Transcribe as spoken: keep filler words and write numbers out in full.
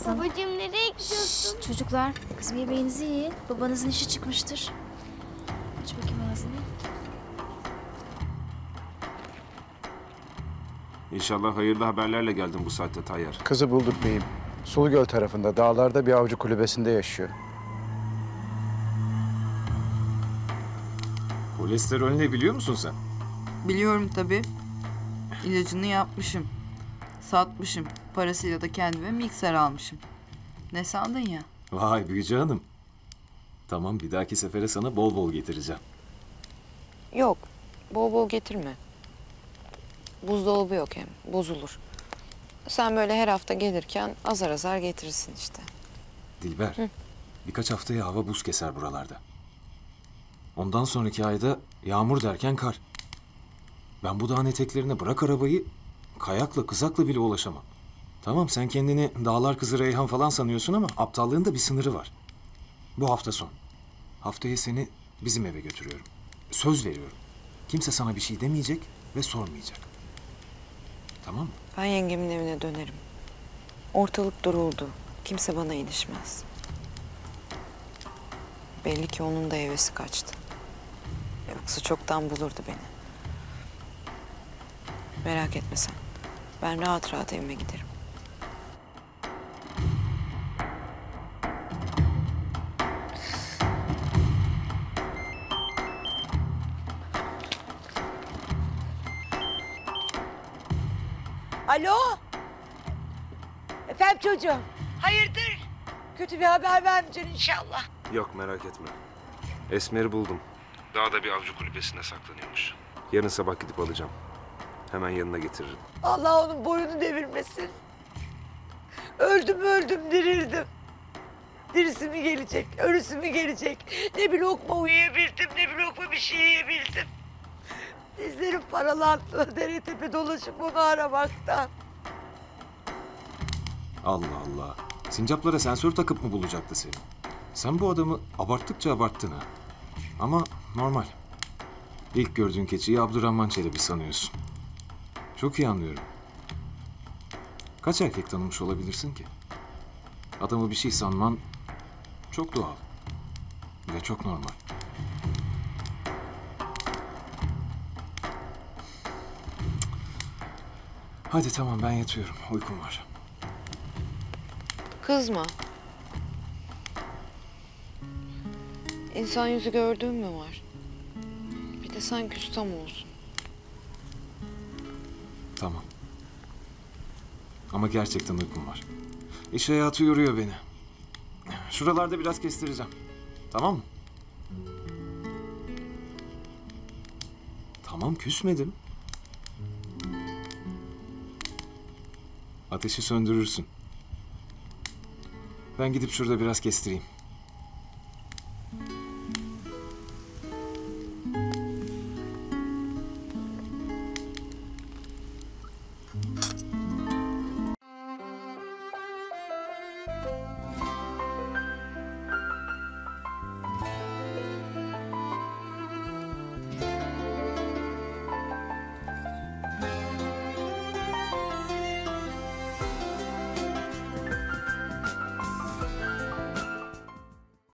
kızım. Babacığım nereye gidiyorsun? Şşş, çocuklar, kızım yemeğinizi yiyin. Babanızın işi çıkmıştır. Aç bakayım ağzını. İnşallah hayırlı haberlerle geldin bu saatte Tayyar. Kızı bulduk beyim. Sulugöl tarafında, dağlarda bir avcı kulübesinde yaşıyor. Kolesterol ne biliyor musun sen? Biliyorum tabii. İlacını yapmışım. Satmışım. Parasıyla da kendime mikser almışım. Ne sandın ya? Vay büyücü hanım. Tamam, bir dahaki sefere sana bol bol getireceğim. Yok, bol bol getirme. Buzdolabı yok hem, bozulur. Sen böyle her hafta gelirken azar azar getirirsin işte. Dilber, Hı. birkaç haftaya hava buz keser buralarda. Ondan sonraki ayda yağmur derken kar. Ben bu dağın eteklerine bırak arabayı, kayakla, kızakla bile ulaşamam. Tamam, sen kendini dağlar kızı Reyhan falan sanıyorsun ama aptallığın da bir sınırı var. Bu hafta son. Haftaya seni bizim eve götürüyorum. Söz veriyorum. Kimse sana bir şey demeyecek ve sormayacak. Tamam mı? Ben yengemin evine dönerim. Ortalık duruldu. Kimse bana ilişmez. Belli ki onun da hevesi kaçtı. Yoksa çoktan bulurdu beni. Merak etme sen. Ben rahat rahat evime giderim. Alo? Efendim çocuğum? Hayırdır? Kötü bir haber vermeyeceksin inşallah. Yok, merak etme. Esmer'i buldum. Dağda bir avcı kulübesine saklanıyormuş. Yarın sabah gidip alacağım. Hemen yanına getiririm. Allah onun boyunu devirmesin. Öldüm öldüm dirildim. Dirisi mi gelecek, ölüsü mü gelecek? Ne bir lokma uyuyabildim, ne bir lokma bir şey yiyebildim. Dizlerim paralandı, dere tepe dolaşıp onu aramaktan. Allah Allah. Sincaplara sensör takıp mı bulacaktı seni? Sen bu adamı abarttıkça abarttın ha. Ama normal. İlk gördüğün keçiyi Abdurrahman Çelebi sanıyorsun. Çok iyi anlıyorum. Kaç erkek tanımış olabilirsin ki? Adamı bir şey sanman çok doğal. Ve çok normal. Hadi tamam, ben yatıyorum. Uykum var. Kızma. İnsan yüzü gördüğün mü var? Bir de sen küstam olsun. Tamam. Ama gerçekten uykum var. İş hayatı yoruyor beni. Şuralarda biraz kestireceğim. Tamam mı? Tamam, küsmedim. Ateşi söndürürsün. Ben gidip şurada biraz kestireyim.